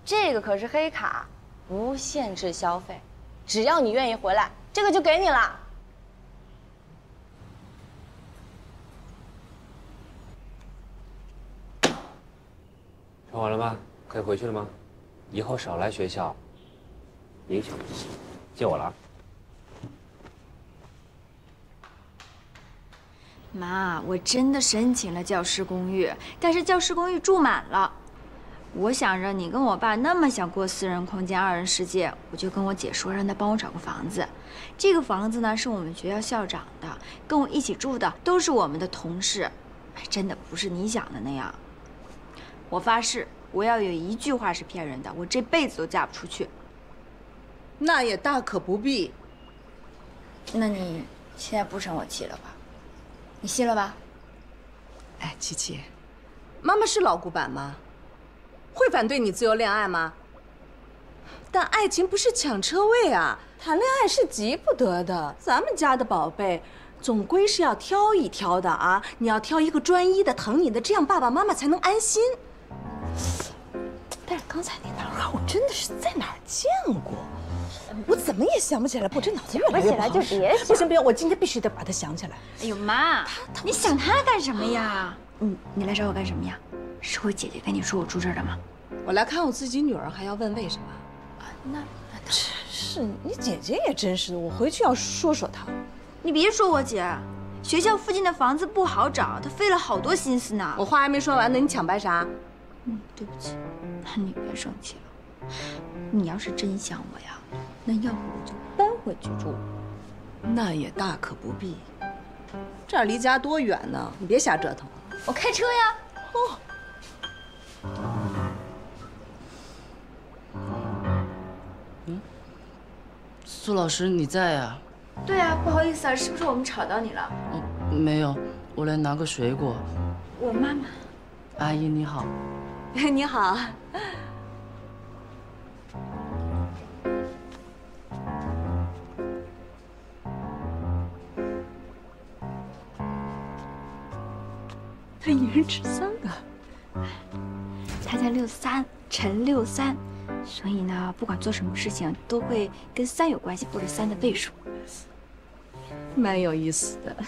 这个可是黑卡，无限制消费，只要你愿意回来，这个就给你了。 说完了吗？可以回去了吗？以后少来学校，影响自己，借我了啊。 妈，我真的申请了教师公寓，但是教师公寓住满了。我想着你跟我爸那么想过私人空间、二人世界，我就跟我姐说，让她帮我找个房子。这个房子呢，是我们学校校长的，跟我一起住的都是我们的同事，真的不是你想的那样。我发誓，我要有一句话是骗人的，我这辈子都嫁不出去。 那也大可不必。 那你现在不生我气了吧？ 你信了吧？ 哎，琪琪，妈妈是老古板吗？会反对你自由恋爱吗？但爱情不是抢车位啊，谈恋爱是急不得的。咱们家的宝贝，总归是要挑一挑的啊！你要挑一个专一的、疼你的，这样爸爸妈妈才能安心。但是刚才那男孩，我真的是在哪儿见过？我怎么也想不起来，我这脑子越来越不好使。 别不行不行，我今天必须得把它想起来。 哎呦妈，你想他干什么呀？你来找我干什么呀？是我姐姐跟你说我住这儿的吗？ 我来看我自己女儿，还要问为什么？ 啊，那真是你姐姐也真是的，我回去要说说她。 你别说我姐，学校附近的房子不好找，她费了好多心思呢。 我话还没说完呢，你抢白啥？ 对不起，那你别生气了。你要是真想我呀，那要不我就搬回去住。 那也大可不必。这儿离家多远呢？你别瞎折腾。 我开车呀。 哦。 苏老师，你在呀？ 对啊，不好意思啊，是不是我们吵到你了？ 没有，我来拿个水果。 我妈妈。 阿姨你好。 你好。他一人吃3个。 他叫63，陈63，所以呢，不管做什么事情都会跟3有关系，或者3的倍数。 蛮有意思的。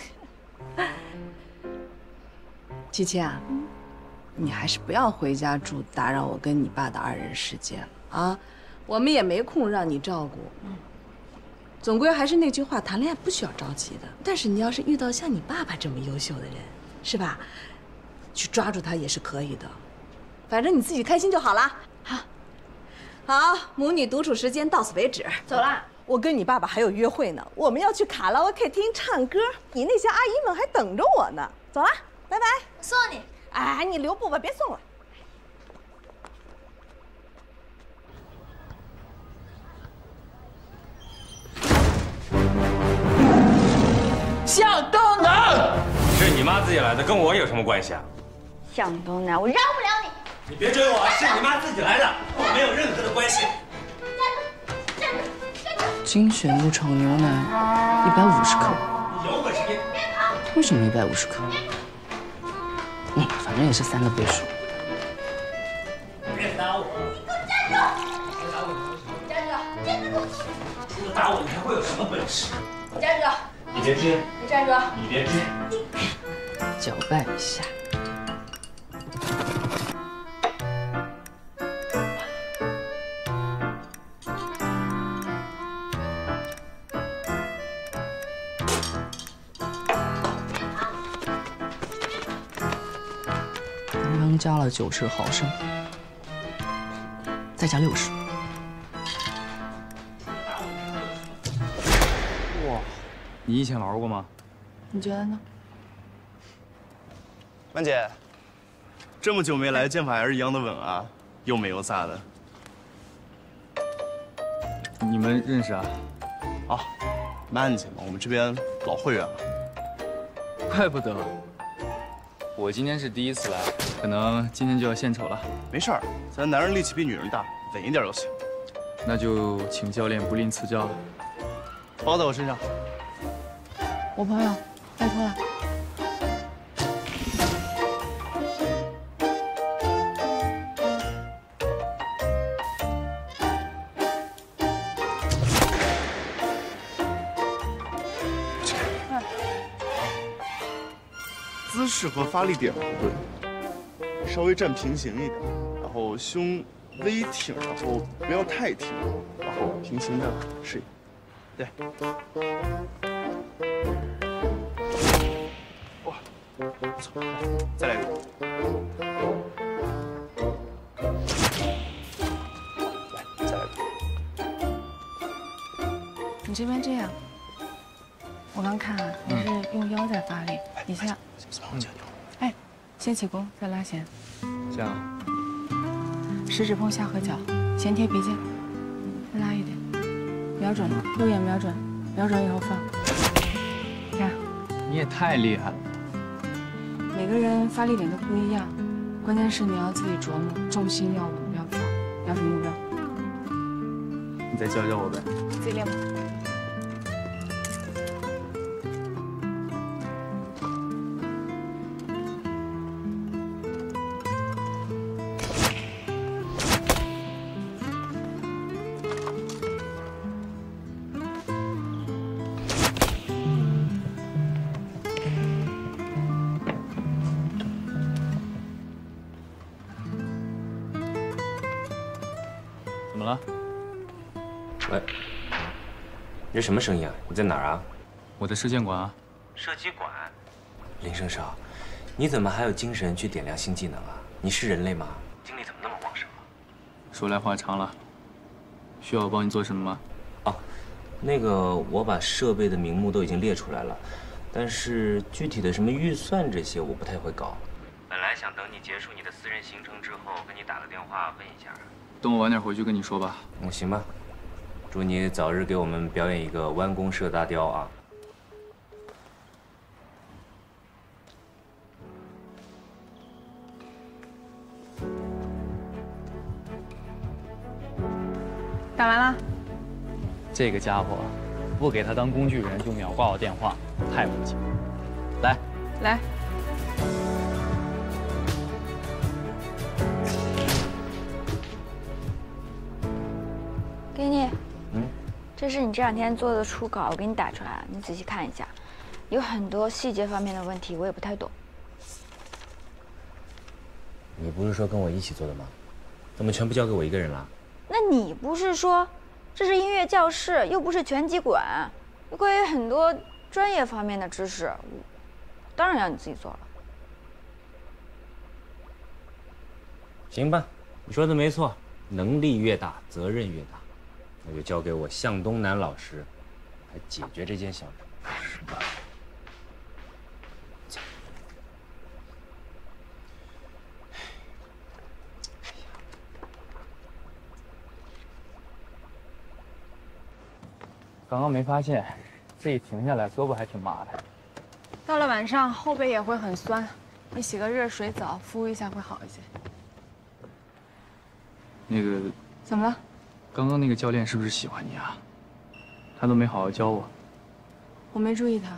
琪琪啊，你还是不要回家住，打扰我跟你爸的2人世界了啊！我们也没空让你照顾。总归还是那句话，谈恋爱不需要着急的。但是你要是遇到像你爸爸这么优秀的人，是吧？去抓住他也是可以的。反正你自己开心就好了。好，母女独处时间到此为止。 走啦。 我跟你爸爸还有约会呢，我们要去卡拉 OK 厅唱歌，你那些阿姨们还等着我呢。走啦，拜拜。 送你。 哎，你留步吧，别送了。 向东南，是你妈自己来的，跟我有什么关系啊？ 向东南，我饶不了你。 你别追我，是你妈自己来的，跟我没有任何的关系。 精选牧场牛奶150克。 你有本事别跑！ 为什么150克？反正也是3的倍数。 别打我！ 你给我站住！ 别打我！ 站住！站住！ 除了打我，你还会有什么本事？ 站住！ 你别追！ 你站住！ 你别追！ 搅拌一下。刚刚加了90毫升，再加60。 哇，你以前玩过吗？ 你觉得呢？ 曼姐，这么久没来，剑法还是一样的稳啊，又美又飒的。 你们认识啊？ 啊，曼姐嘛，我们这边老会员了。 怪不得，我今天是第一次来，可能今天就要献丑了。 没事儿，咱男人力气比女人大，稳一点就行。 那就请教练不吝赐教了。 包在我身上。 我朋友，拜托了。 势和发力点不对，稍微站平行一点，然后胸微挺，然后不要太挺，然后平行的试一下，对。哇，不错，来，再来一个。来，再来一个。 你这边这样，我刚看啊，你是用腰在发力，你先，哎，先起弓，再拉弦， 这样， 食指碰下颌角，前贴鼻尖，再拉一点，瞄准，右眼瞄准，瞄准以后放。你看， 你也太厉害了。 每个人发力点都不一样，关键是你要自己琢磨，重心要稳，不要飘，瞄准目标。 你再教教我呗。 自己练吧。 怎么了？ 喂，你这什么声音啊？你在哪儿啊？ 我在射箭馆啊。 射击馆。林生少，你怎么还有精神去点亮新技能啊？你是人类吗？精力怎么那么旺盛啊？ 说来话长了，需要我帮你做什么吗？ 哦，那个我把设备的名目都已经列出来了，但是具体的什么预算这些我不太会搞。本来想等你结束你的私人行程之后，跟你打个电话问一下。 等我晚点回去跟你说吧。 行吧，祝你早日给我们表演一个弯弓射大雕啊！ 打完了。 这个家伙，不给他当工具人就秒挂我电话，太无情。来， 来。 给你，这是你这两天做的初稿，我给你打出来了，你仔细看一下，有很多细节方面的问题，我也不太懂。 你不是说跟我一起做的吗？怎么全部交给我一个人了？ 那你不是说，这是音乐教室，又不是拳击馆，关于很多专业方面的知识，当然让你自己做了。 行吧，你说的没错，能力越大，责任越大。那就交给我向东南老师来解决这件小事。 刚刚没发现，这一停下来胳膊还挺麻的。 到了晚上后背也会很酸，你洗个热水澡敷一下会好一些。 那个， 怎么了？ 刚刚那个教练是不是喜欢你啊？他都没好好教我。 我没注意他。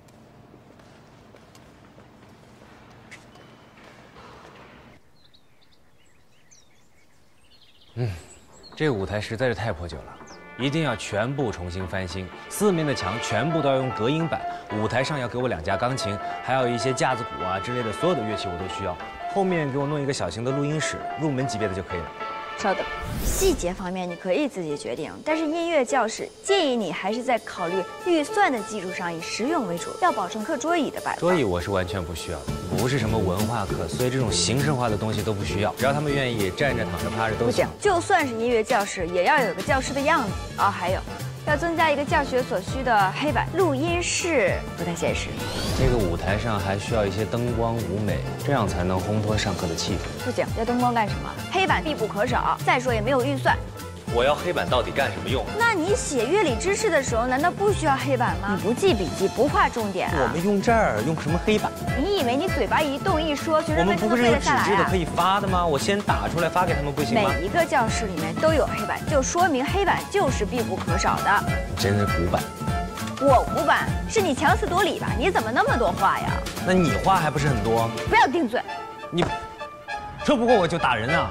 这个舞台实在是太破旧了，一定要全部重新翻新，四面的墙全部都要用隔音板，舞台上要给我2架钢琴，还有一些架子鼓啊之类的所有的乐器我都需要。后面给我弄一个小型的录音室，入门级别的就可以了。 稍等，细节方面你可以自己决定，但是音乐教室建议你还是在考虑预算的基础上以实用为主，要保证课桌椅的摆放。 桌椅我是完全不需要的，不是什么文化课，所以这种形式化的东西都不需要，只要他们愿意站着、躺着、趴着都行。 就算是音乐教室，也要有个教室的样子啊、还有，要增加一个教学所需的黑板，录音室不太现实。 这个舞台上还需要一些灯光舞美，这样才能烘托上课的气氛。 不行，要灯光干什么？黑板必不可少。再说也没有预算。 我要黑板到底干什么用？ 那你写乐理知识的时候，难道不需要黑板吗？你不记笔记，不画重点啊？ 我们用这儿用什么黑板？ 你以为你嘴巴一动一说，学生们就能背得下来啊？ 我们不是有纸质的可以发的吗？我先打出来发给他们不行吗？ 每一个教室里面都有黑板，就说明黑板就是必不可少的。 真是古板。 我古板，是你强词夺理吧？你怎么那么多话呀？ 那你话还不是很多？ 不要顶嘴！ 你说不过我就打人啊！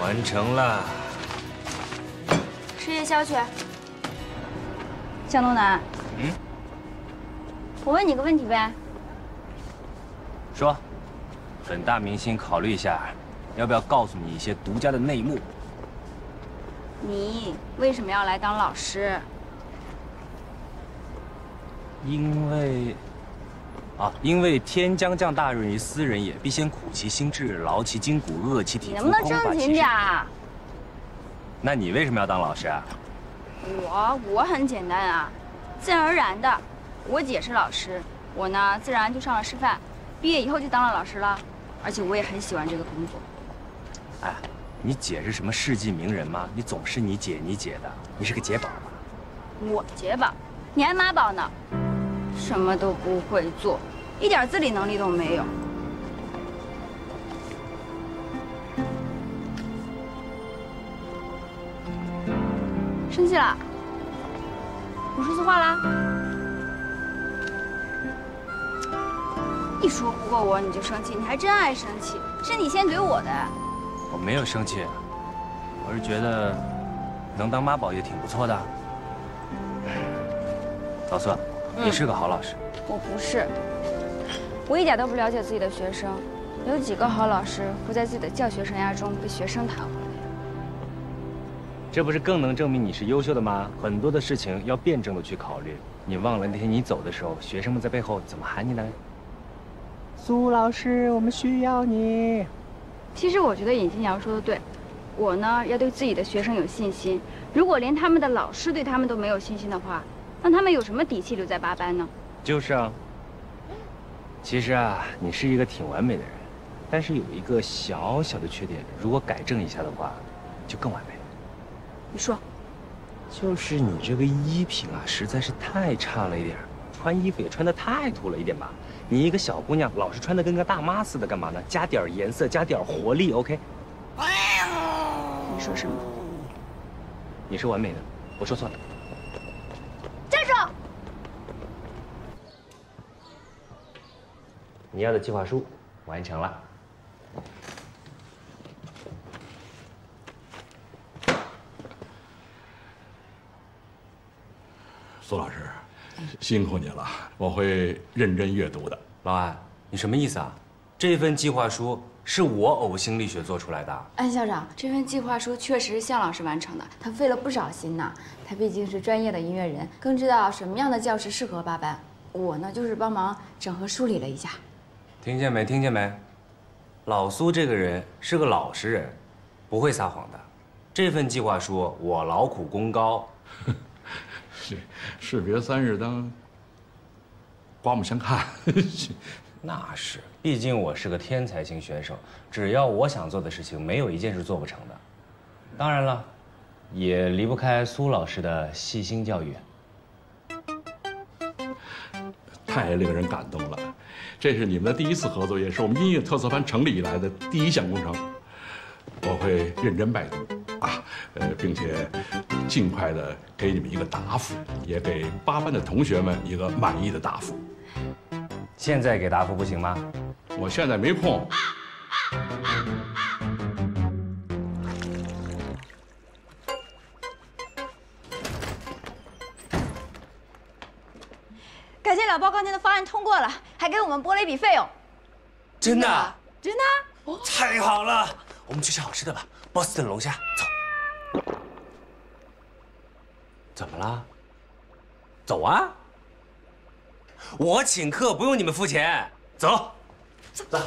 完成了。 吃夜宵去。向东南，我问你个问题呗。 说，本大明星考虑一下，要不要告诉你一些独家的内幕？ 你为什么要来当老师？ 因为天将降大任于斯人也，必先苦其心志，劳其筋骨，饿其体肤。 你能不能正经点儿？ 那你为什么要当老师啊？ 我很简单啊，自然而然的。我姐是老师，我呢自然就上了师范，毕业以后就当了老师了。而且我也很喜欢这个工作。 哎，你姐是什么世纪名人吗？你总是你姐的，你是个姐宝吧？ 我姐宝，你还妈宝呢，什么都不会做，一点自理能力都没有。生气了？我说错话啦？一说不过我你就生气，你还真爱生气，是你先怼我的。 我没有生气，我是觉得能当妈宝也挺不错的。老孙，你是个好老师。 我不是，我一点都不了解自己的学生，有几个好老师会在自己的教学生涯中被学生弹回来？ 这不是更能证明你是优秀的吗？很多的事情要辩证的去考虑。你忘了那天你走的时候，学生们在背后怎么喊你的？苏老师，我们需要你。 其实我觉得尹金瑶说的对，我呢要对自己的学生有信心。如果连他们的老师对他们都没有信心的话，那他们有什么底气留在8班呢？就是啊。其实啊，你是一个挺完美的人，但是有一个小小的缺点，如果改正一下的话，就更完美了。你说，就是你这个衣品啊，实在是太差了一点，穿衣服也穿得太土了一点吧。你一个小姑娘，老是穿得跟个大妈似的，干嘛呢？加点颜色，加点活力 ，OK？ 你说什么？你是完美的，我说错了。站住！你要的计划书完成了。 苏老师，辛苦你了，我会认真阅读的。 老安，你什么意思啊？这份计划书是我呕心沥血做出来的。 安校长，这份计划书确实是向老师完成的，他费了不少心呢。他毕竟是专业的音乐人，更知道什么样的教师适合8班。我呢，就是帮忙整合梳理了一下。 听见没？听见没？老苏这个人是个老实人，不会撒谎的。这份计划书我劳苦功高。 士别3日当刮目相看。 那是，毕竟我是个天才型选手，只要我想做的事情，没有一件是做不成的。当然了，也离不开苏老师的细心教育。 太令人感动了，这是你们的第1次合作，也是我们音乐特色班成立以来的第1项工程。我会认真拜读啊，并且尽快的给你们一个答复，也给8班的同学们一个满意的答复。 现在给答复不行吗？ 我现在没空。 感谢老包钢琴的方案通过了，还给我们拨了一笔费用。 真的？ 真的？ 太好了！我们去吃好吃的吧，波士顿楼下，走。怎么了？走啊！我请客，不用你们付钱。走，走。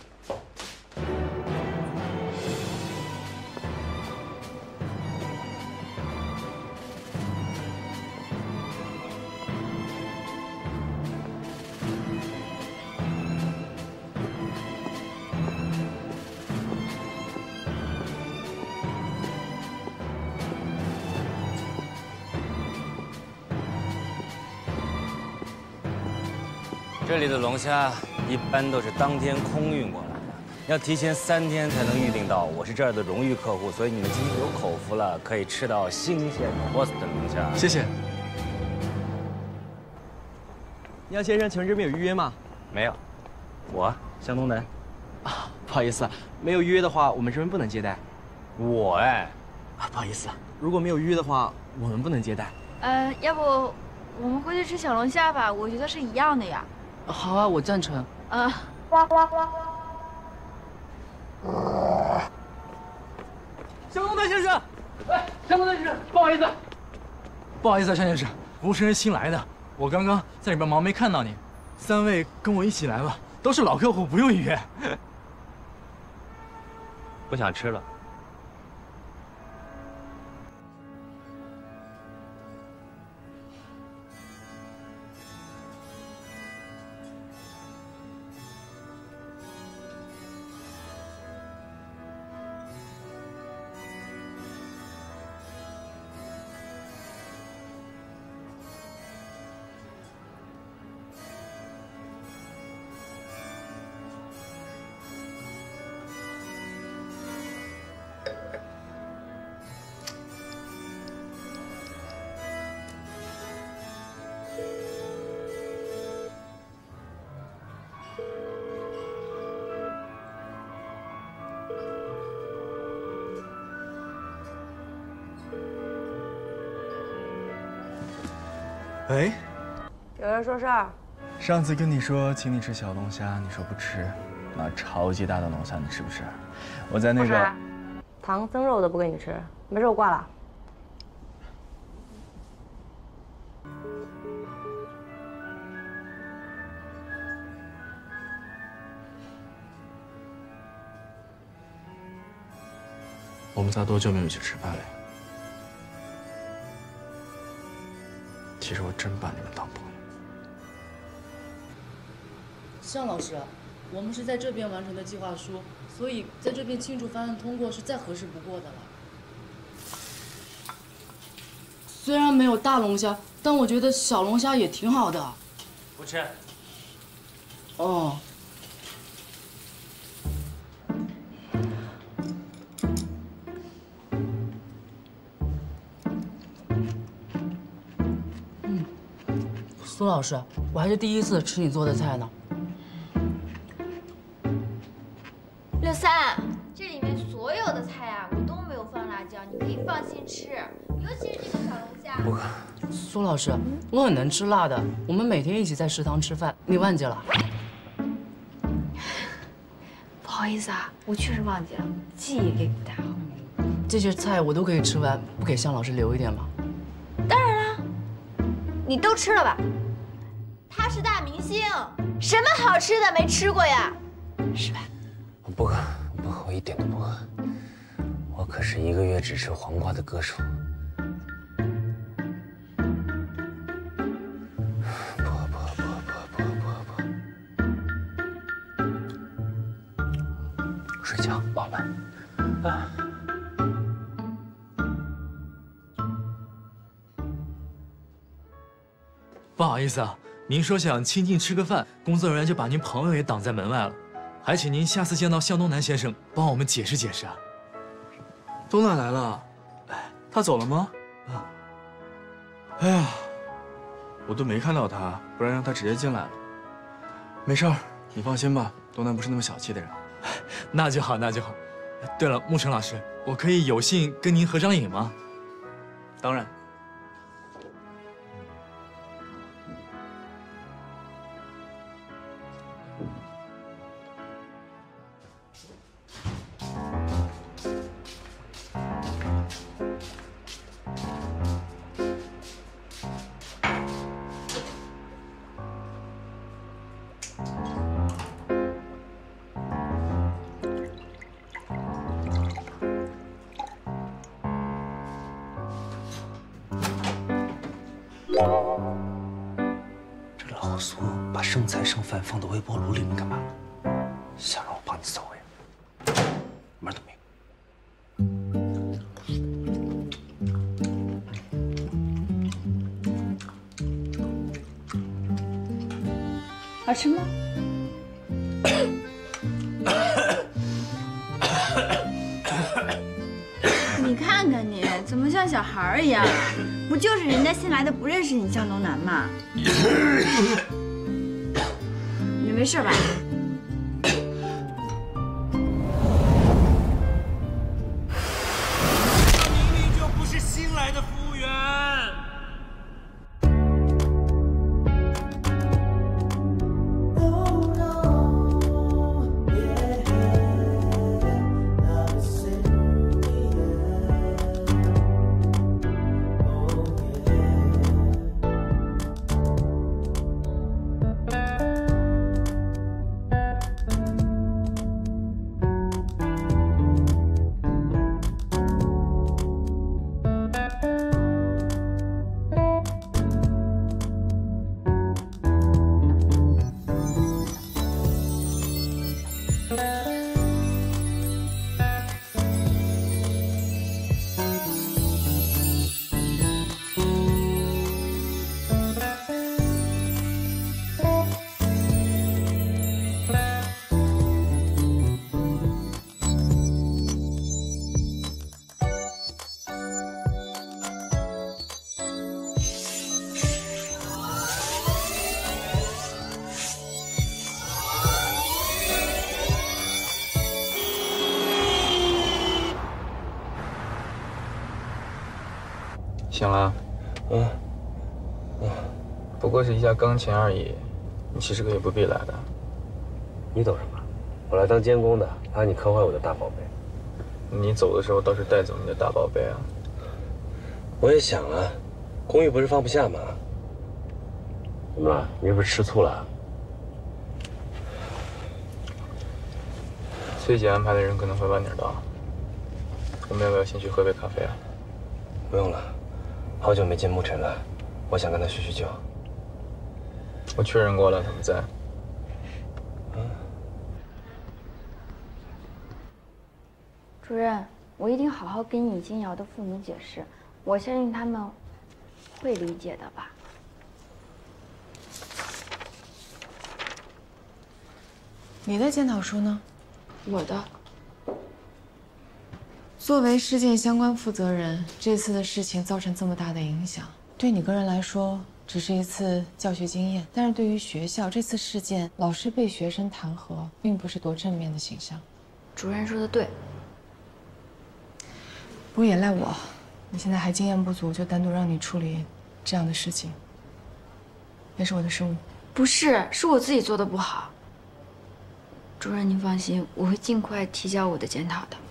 这里的龙虾一般都是当天空运过来的，要提前3天才能预定到。我是这儿的荣誉客户，所以你们今天有口福了，可以吃到新鲜的波士顿龙虾。 谢谢。杨先生，请问这边有预约吗？ 没有，我向东南。 啊，不好意思，没有预约的话，我们这边不能接待。 我哎， 不好意思，如果没有预约的话，我们不能接待。 要不我们回去吃小龙虾吧？我觉得是一样的呀。 好啊，我赞成。 向东台先生， 哎，向东台先生，不好意思，不好意思啊，向先生，服务生是新来的，我刚刚在里边忙没看到你。3位跟我一起来吧，都是老客户，不用预约。 不想吃了。 喂， 有人说事儿。 上次跟你说请你吃小龙虾，你说不吃，那超级大的龙虾你吃不吃？我在那个唐僧肉都不跟你吃，没事我挂了。 我们仨多久没有去吃饭了？其实我真把你们当朋友。 向老师，我们是在这边完成的计划书，所以在这边庆祝方案通过是再合适不过的了。虽然没有大龙虾，但我觉得小龙虾也挺好的。 不吃。 哦。苏老师，我还是第一次吃你做的菜呢。 63，这里面所有的菜啊，我都没有放辣椒，你可以放心吃，尤其是这个小龙虾。 不可，苏老师，我很能吃辣的，我们每天一起在食堂吃饭，你忘记了？ 不好意思啊，我确实忘记了，记忆力不太好。 这些菜我都可以吃完，不给向老师留一点吗？ 当然了，你都吃了吧？他是大明星，什么好吃的没吃过呀？是吧？ 我不喝，我一点都不喝。我可是1个月只吃黄瓜的歌手。不。睡觉，宝贝。啊。 不好意思啊，您说想亲近吃个饭，工作人员就把您朋友也挡在门外了，还请您下次见到向东南先生帮我们解释解释啊。 东南来了，他走了吗？啊。哎呀，我都没看到他，不然让他直接进来了。没事儿，你放心吧，东南不是那么小气的人。 那就好，那就好。对了，沐晨老师，我可以有幸跟您合张影吗？ 当然。 这老苏把剩菜剩饭放到微波炉里面干嘛？想让我帮你扫呀？门都没有。 好吃吗？你看看你，怎么像小孩一样啊？不就是人家新来的不认识你向东南吗？你没事吧？ 醒了？不过是一下钢琴而已，你其实可以不必来的。 你懂什么？我来当监工的，怕你磕坏我的大宝贝。 你走的时候倒是带走你的大宝贝啊！ 我也想啊，公寓不是放不下吗？怎么了？你是不是吃醋了？ 崔姐安排的人可能会晚点到，我们要不要先去喝杯咖啡啊？ 不用了，好久没见沐晨了，我想跟他叙叙旧。 我确认过了，他不在。 主任，我一定好好跟尹新瑶的父母解释，我相信他们会理解的吧。 你的检讨书呢？ 我的。 作为事件相关负责人，这次的事情造成这么大的影响，对你个人来说只是一次教学经验，但是对于学校这次事件，老师被学生弹劾，并不是多正面的形象。 主任说的对。 不过也赖我，你现在还经验不足，就单独让你处理这样的事情，也是我的失误。 不是，是我自己做的不好。主任，您放心，我会尽快提交我的检讨的。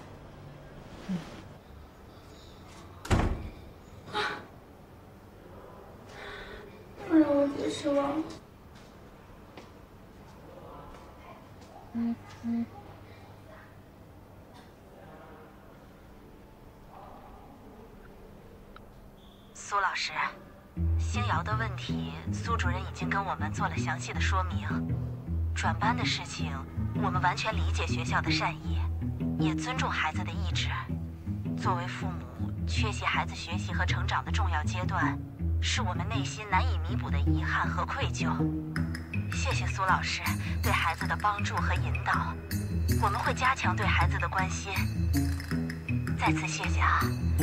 不让我姐失望。 苏老师，星瑶的问题，苏主任已经跟我们做了详细的说明。转班的事情，我们完全理解学校的善意，也尊重孩子的意志。作为父母，缺席孩子学习和成长的重要阶段，是我们内心难以弥补的遗憾和愧疚。谢谢苏老师对孩子的帮助和引导，我们会加强对孩子的关心。再次谢谢啊！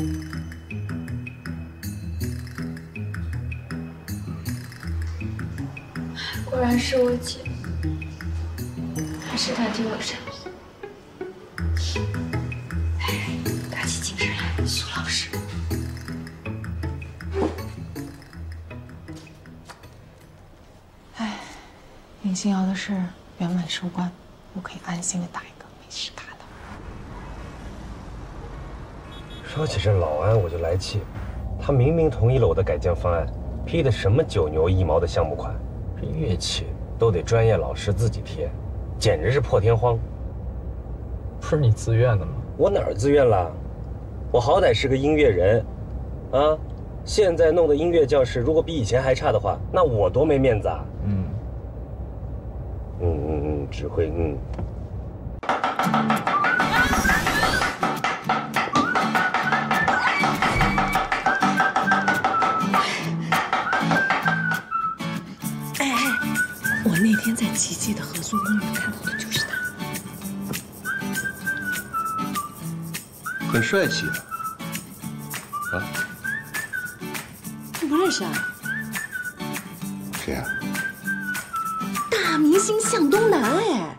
果然是我姐，还是她替我善意。打起精神来，苏老师。 尹新瑶的事圆满收官，我可以安心的打一个没事卡的。 说起这老安，我就来气，他明明同意了我的改建方案，批的什么九牛一毛的项目款，这乐器都得专业老师自己贴，简直是破天荒。 不是你自愿的吗？ 我哪儿自愿了？我好歹是个音乐人，啊！现在弄的音乐教室，如果比以前还差的话，那我多没面子啊！只会我那天在奇迹的合作公寓看到的就是他， 很帅气啊！ 你不认识啊？ 谁呀？ 大明星向东南哎，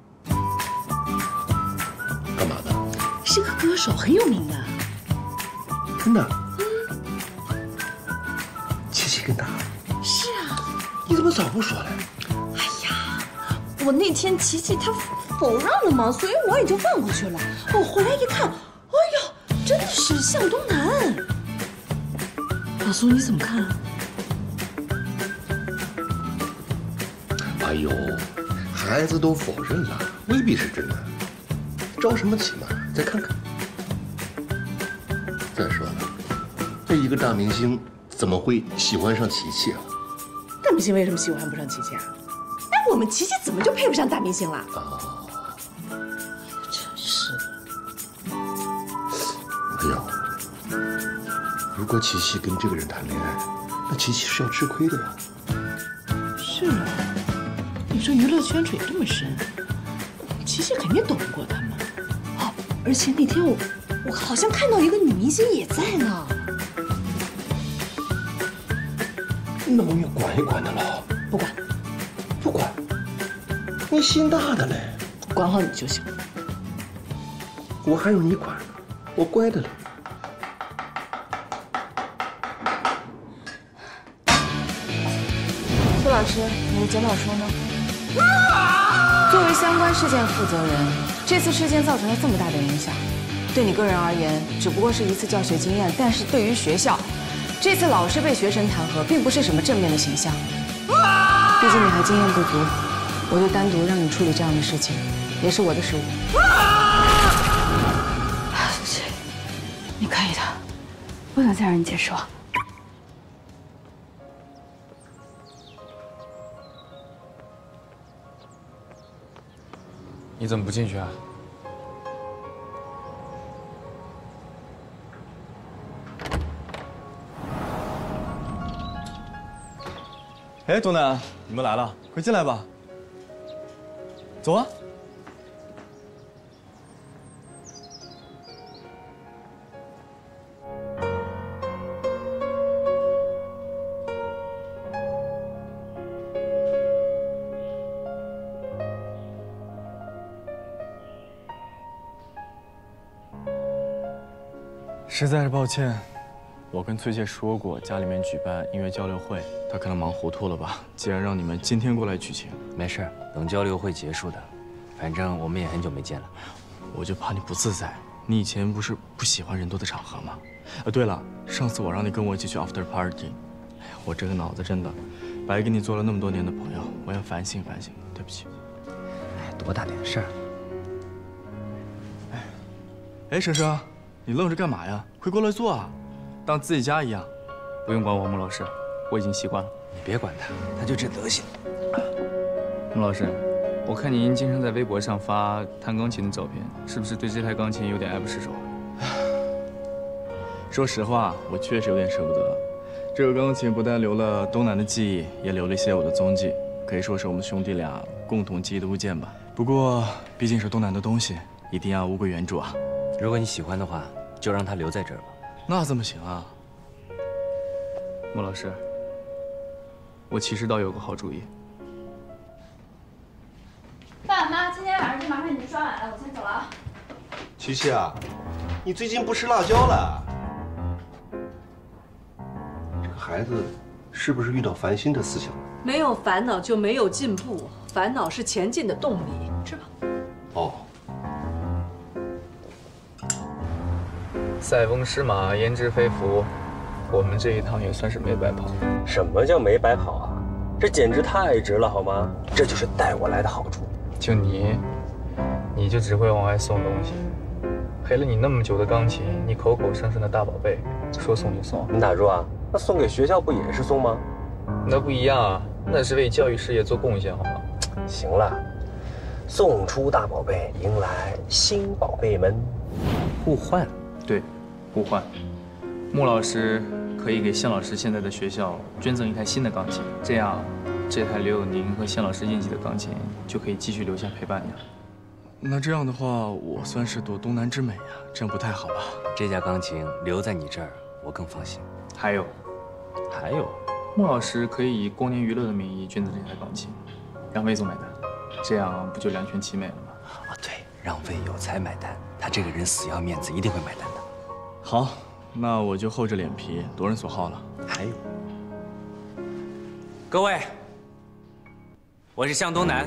干嘛的？ 是个歌手，很有名的。 真的？琪琪跟他？ 是啊。 你怎么早不说嘞？ 哎呀，我那天琪琪她否认了嘛，所以我也就放过去了。我回来一看，哎呀，真的是向东南。老苏你怎么看啊？ 哎呦，孩子都否认了，未必是真的，着什么急嘛？再看看。再说了，这一个大明星怎么会喜欢上琪琪啊？ 大明星为什么喜欢不上琪琪啊？哎，我们琪琪怎么就配不上大明星了？ 啊， 真是的。 哎呦，如果琪琪跟这个人谈恋爱，那琪琪是要吃亏的呀。 是啊。你说娱乐圈水这么深，琪琪肯定懂不过他们。哦，而且那天我好像看到一个女明星也在呢。 那我们要管一管的了。 不管， 不管，你心大的嘞。 管好你就行。 我还有你管，我乖的嘞。 老师，你的检讨书呢？作为相关事件负责人，这次事件造成了这么大的影响，对你个人而言只不过是一次教学经验，但是对于学校，这次老师被学生弹劾，并不是什么正面的形象。毕竟你还经验不足，我就单独让你处理这样的事情，也是我的失误。你可以的，不能再让你姐失望。 你怎么不进去啊？ 哎，东南，你们来了，快进来吧。走啊。实在是抱歉，我跟翠姐说过，家里面举办音乐交流会，她可能忙糊涂了吧。既然让你们今天过来举行， 没事，等交流会结束的，反正我们也很久没见了。 我就怕你不自在。你以前不是不喜欢人多的场合吗？对了，上次我让你跟我一起去 after party， 我这个脑子真的白给你做了那么多年的朋友，我要反省反省，对不起。 多大点事儿？ 哎，生生。你愣着干嘛呀？快过来坐啊，当自己家一样。 不用管我，穆老师，我已经习惯了。 你别管他，他就这德行。 穆老师，我看您经常在微博上发弹钢琴的照片，是不是对这台钢琴有点爱不释手？ 说实话，我确实有点舍不得。这个钢琴不但留了东南的记忆，也留了一些我的踪迹，可以说是我们兄弟俩共同记忆的物件吧。不过，毕竟是东南的东西，一定要物归原主啊。 如果你喜欢的话，就让他留在这儿吧。 那怎么行啊？ 穆老师，我其实倒有个好主意。 爸妈，今天晚上就麻烦你们刷碗了，我先走了啊。 琪琪啊，你最近不吃辣椒了？这个孩子是不是遇到烦心的思想？ 没有烦恼就没有进步，烦恼是前进的动力。吃吧。 哦。 塞翁失马，焉知非福，我们这一趟也算是没白跑。 什么叫没白跑啊？这简直太值了，好吗？这就是带我来的好处。 就你就只会往外送东西，陪了你那么久的钢琴，你口口声声的大宝贝，说送就送。 你打住啊！那送给学校不也是送吗？ 那不一样啊，那是为教育事业做贡献，好吗？ 行了，送出大宝贝，迎来新宝贝们， 互换。 对，互换。穆老师可以给向老师现在的学校捐赠一台新的钢琴，这样，这台留有您和向老师印记的钢琴就可以继续留下陪伴你了。 那这样的话，我算是夺东南之美啊，这样不太好吧？ 这架钢琴留在你这儿，我更放心。 还有，穆老师可以以光年娱乐的名义捐赠这台钢琴，让魏总买单，这样不就两全其美了吗？ 哦，对，让魏有才买单，他这个人死要面子，一定会买单的。 好，那我就厚着脸皮，夺人所好了。 还有，各位，我是向东南。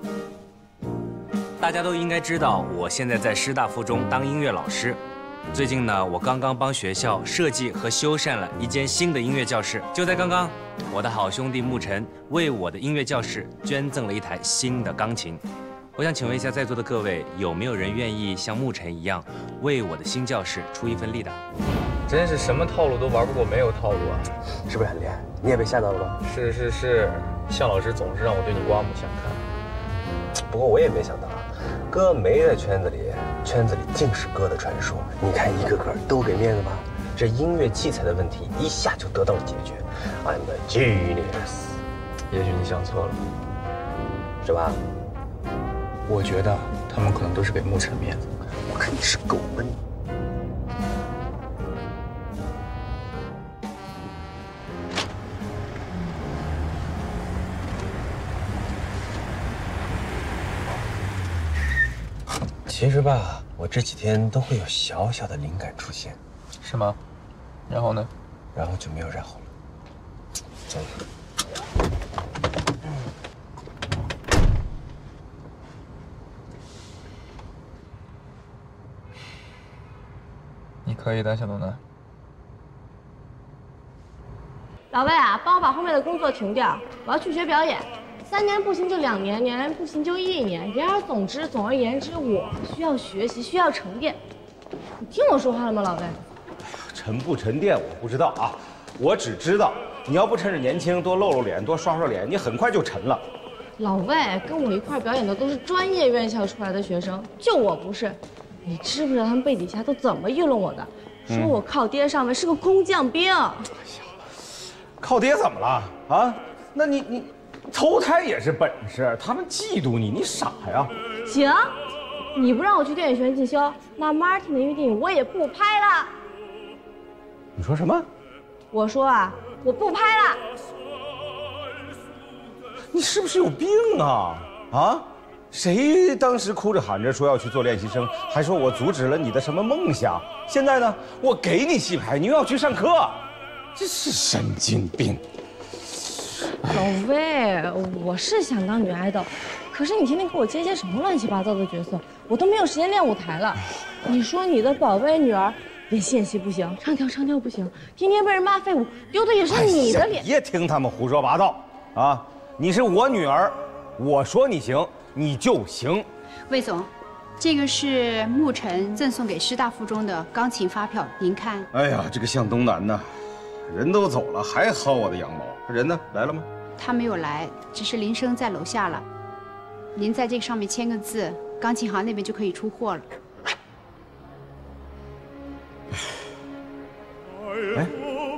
大家都应该知道，我现在在师大附中当音乐老师。最近呢，我刚刚帮学校设计和修缮了一间新的音乐教室。就在刚刚，我的好兄弟沐晨为我的音乐教室捐赠了一台新的钢琴。我想请问一下在座的各位，有没有人愿意像沐晨一样，为我的新教室出一份力的？ 真是什么套路都玩不过没有套路啊！ 是不是很厉害？你也被吓到了吧？ 是，向老师总是让我对你刮目相看。 不过我也没想到啊，哥没在圈子里，圈子里尽是哥的传说。你看一个个都给面子吧，这音乐器材的问题一下就得到了解决。I'm a genius。 也许你想错了， 是吧？ 我觉得他们可能都是给沐晨面子。 我看你是狗闷。其实吧，我这几天都会有小小的灵感出现， 是吗？然后呢？ 然后就没有然后了。走了。 可以的，小东南。 老魏啊，帮我把后面的工作停掉，我要去学表演。3年不行就2年，2年不行就1年。言而总之，总而言之，我需要学习，需要沉淀。你听我说话了吗，老魏？ 沉不沉淀我不知道啊，我只知道你要不趁着年轻多露露脸，多刷刷脸，你很快就沉了。 老魏跟我一块表演的都是专业院校出来的学生，就我不是。你知不知道他们背底下都怎么议论我的？说我靠爹上位是个空降兵。 靠爹怎么了啊？那你投胎也是本事，他们嫉妒你，你傻呀？ 行，你不让我去电影学院进修，那 Martin 的音乐电影我也不拍了。 你说什么？ 我说啊，我不拍了。 你是不是有病啊？啊？谁当时哭着喊着说要去做练习生，还说我阻止了你的什么梦想？现在呢，我给你戏拍，你又要去上课，这是神经病。 老魏，我是想当女爱豆，可是你天天给我接些什么乱七八糟的角色，我都没有时间练舞台了。你说你的宝贝女儿连现戏不行，唱跳不行，天天被人骂废物，丢的也是你的脸。 别听他们胡说八道啊！你是我女儿，我说你行，你就行。 魏总，这个是沐晨赠送给师大附中的钢琴发票，您看。 哎呀，这个向东南呐，人都走了，还薅我的羊毛。人呢？来了吗？ 他没有来，只是铃声在楼下了。您在这个上面签个字，钢琴行那边就可以出货了。 哎，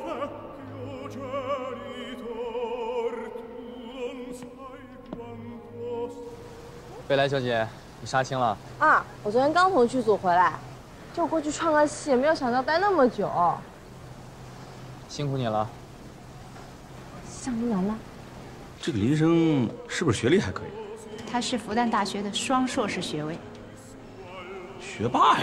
未来小姐，你杀青了？ 啊，我昨天刚从剧组回来，就过去串个戏，没有想到待那么久。 辛苦你了。 向东南呢？ 这个林生是不是学历还可以？ 他是复旦大学的双硕士学位。 学霸呀！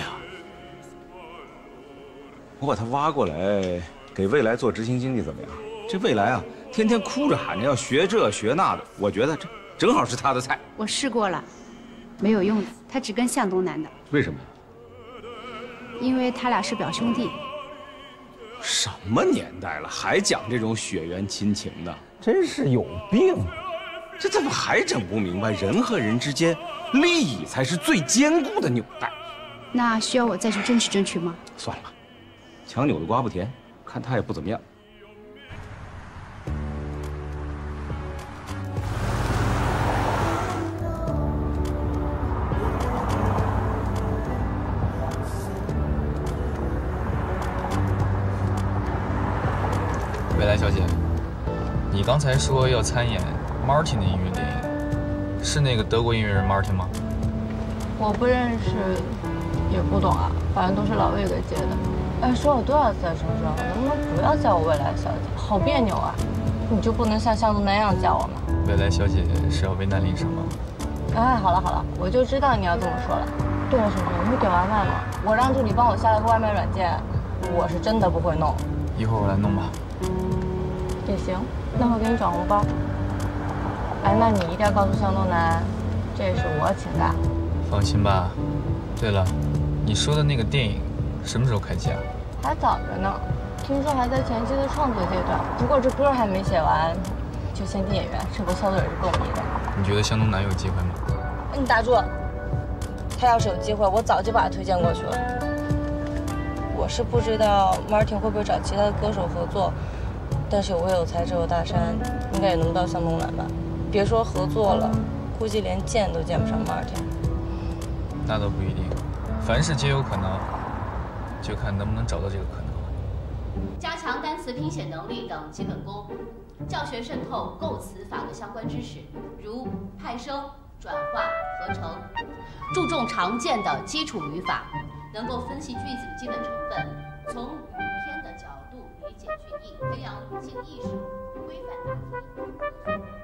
我把他挖过来，给未来做执行经理怎么样？这未来啊，天天哭着喊着要学这学那的，我觉得这正好是他的菜。 我试过了，没有用的，他只跟向东南的。 为什么？ 因为他俩是表兄弟。 什么年代了，还讲这种血缘亲情的，真是有病！这怎么还整不明白？人和人之间，利益才是最坚固的纽带。 那需要我再去争取争取吗？ 算了吧，强扭的瓜不甜，看他也不怎么样。 未来小姐，你刚才说要参演 Martin 的音乐电影，是那个德国音乐人 Martin 吗？ 我不认识，也不懂啊，反正都是老魏给接的。哎，说了多少次了，生生，能不能不要叫我未来小姐？好别扭啊！你就不能像向东南那样叫我吗？ 未来小姐是要为难林生吗？ 哎，好了好了，我就知道你要这么说了。对了，生生，你会点外卖吗？我让助理帮我下了个外卖软件，我是真的不会弄。 一会儿我来弄吧。 也行，那我给你转红包。哎，那你一定要告诉向东南，这是我请的。 放心吧。对了，你说的那个电影什么时候开机啊？ 还早着呢，听说还在前期的创作阶段。不过这歌还没写完，就先定演员，这波操作也是够迷的。 你觉得向东南有机会吗？ 你打住！他要是有机会，我早就把他推荐过去了。我是不知道 Martin 会不会找其他的歌手合作。但是我有才，只有大山，应该也轮不到向东南吧？别说合作了，估计连见都见不上 Martin。 那倒不一定，凡事皆有可能，就看能不能找到这个可能了。 加强单词拼写能力等基本功，教学渗透构词法的相关知识，如派生、转化、合成，注重常见的基础语法，能够分析句子的基本成分，从语篇的角度理解句意，培养语境意识，规范答题。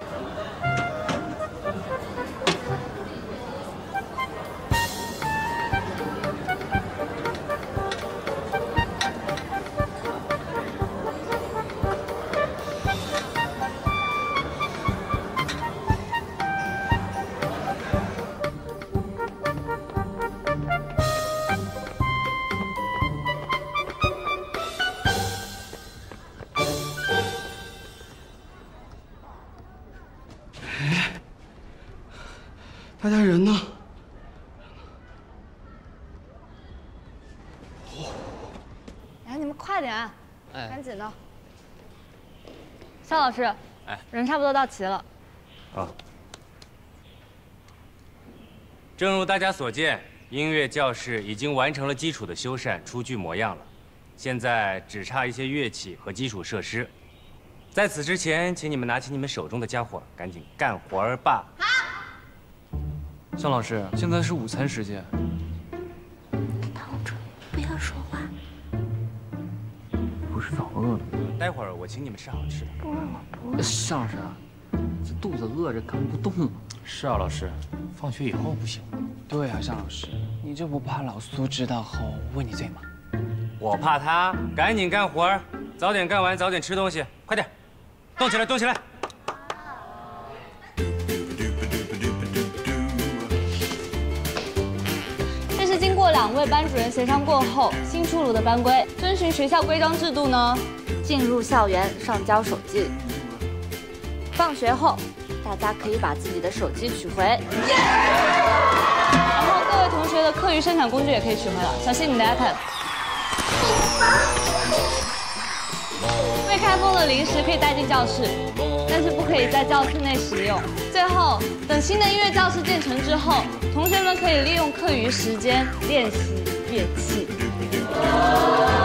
大家人呢？ 哎，你们快点， 哎赶紧的。肖老师， 哎， 人差不多到齐了。 好。正如大家所见，音乐教室已经完成了基础的修缮，初具模样了。现在只差一些乐器和基础设施。在此之前，请你们拿起你们手中的家伙，赶紧干活儿吧。 向老师，现在是午餐时间。 汤准，不要说话。 不是早饿了？ 待会儿我请你们吃好吃的。 不饿，我不饿。 向老师，这肚子饿着干不动。是啊，老师，放学以后不行。 对啊，向老师，你就不怕老苏知道后问你罪吗？ 我怕他，赶紧干活儿，早点干完，早点吃东西，快点，动起来，动起来！ 这是经过2位班主任协商过后新出炉的班规，遵循学校规章制度呢，进入校园上交手机，放学后大家可以把自己的手机取回。然后各位同学的课余生产工具也可以取回了，小心你的 iPad。未开封的零食可以带进教室，但是不可以在教室内使用。最后，等新的音乐教室建成之后，同学们可以利用课余时间练习乐器。